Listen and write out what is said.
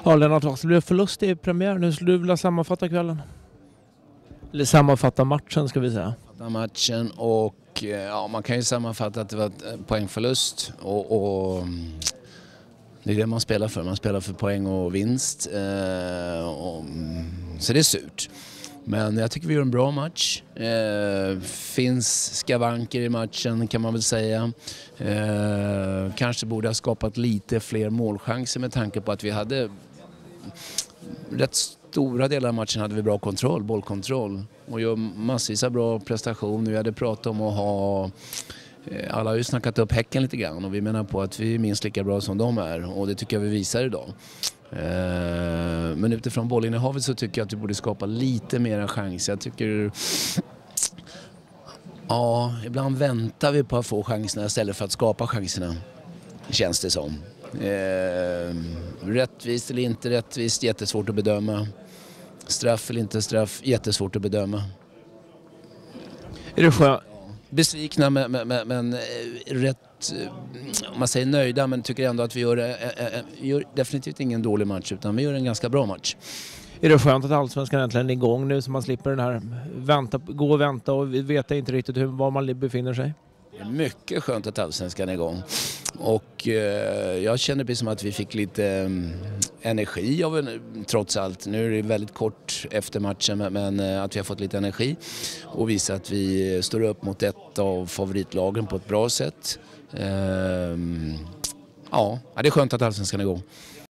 Ja, Lennart Wass, det blev förlust i premiär. Nu skulle du vilja sammanfatta kvällen. Eller sammanfatta matchen ska vi säga. Matchen och ja, man kan ju sammanfatta att det var ett poängförlust och det är det man spelar för. Man spelar för poäng och vinst. Så det är surt. Men jag tycker vi gör en bra match. Finns skavanker i matchen kan man väl säga. Kanske borde ha skapat lite fler målchanser med tanke på att vi hade rätt stora delar av matchen hade vi bra kontroll, bollkontroll. Och gör massvis av bra prestationer. Vi hade pratat om att ha... Alla har ju snackat upp Häcken lite grann och vi menar på att vi är minst lika bra som de är. Och det tycker jag vi visar idag. Men utifrån bollinnehavet så tycker jag att vi borde skapa lite mera chans. Jag tycker... Ja, ibland väntar vi på att få chanserna istället för att skapa chanserna. Känns det som. Rättvist eller inte rättvist, jättesvårt att bedöma. Straff eller inte straff, jättesvårt att bedöma. Är det skönt? Besvikna men rätt, om man säger nöjda, men tycker ändå att vi gör definitivt ingen dålig match utan vi gör en ganska bra match. Är det skönt att Allsvenskan äntligen är igång nu så man slipper den här gå och vänta och veta inte riktigt var man befinner sig? Det är mycket skönt att Allsvenskan är igång och jag känner precis som att vi fick lite energi av trots allt. Nu är det väldigt kort efter matchen men att vi har fått lite energi och visa att vi står upp mot ett av favoritlagen på ett bra sätt. Ja, det är skönt att Allsvenskan är igång.